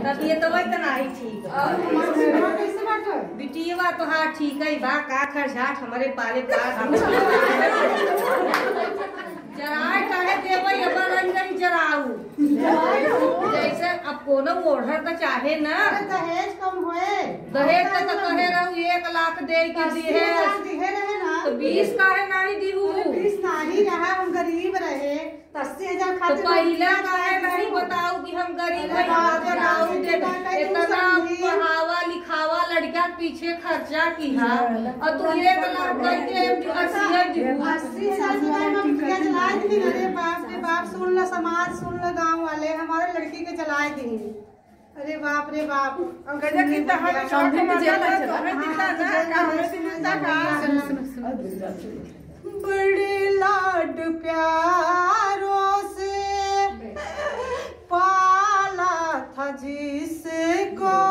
तबीयत तो नहीं ठीक। बिटिया तो हाँ ठीक है बा का खर्चाट हमारे पाले पास जराए कहे देवई अपन नहीं जराऊ जैसे अब कोनो ओढ़र तो चाहे ना दहेज कम होए दहेज तो कहे रहू 1 लाख दे के दिए तो 20 काहे नहीं दीहू 20 नहीं रहा हम गरीब रहे 80,000 खाते तो पहले काहे नहीं बताऊ कि हम गरीब हैं इतना पढ़ावा लिखावा लड़का पीछे खर्चा किया और तू 1 लाख करके 80,000 में मुखिया जलाए दी। अरे बाप रे बाप सुन लो समाज सुन लो गांव वाले हमारे लड़की के जलाए दी। अरे बाप रे बाप बड़े लाड प्यारों से पाला था जिसको